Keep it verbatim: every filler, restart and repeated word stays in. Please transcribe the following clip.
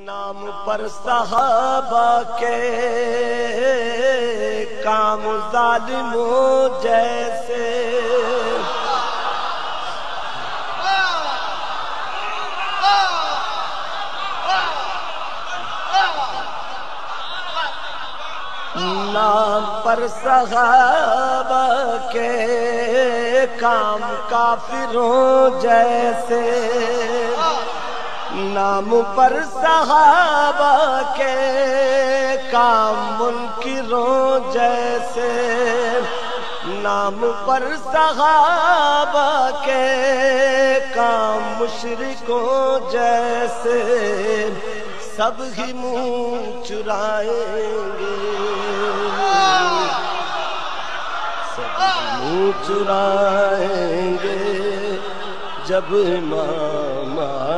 نام پر صحابہ کے کام ظالموں جیسے، نام پر صحابہ کے کام کافروں جیسے، نام پر صحابہ کے کام منکروں جیسے، نام پر صحابہ کے کام مشرکوں جیسے، سب ہی منہ چرائیں گے، سب منہ چرائیں گے جب امام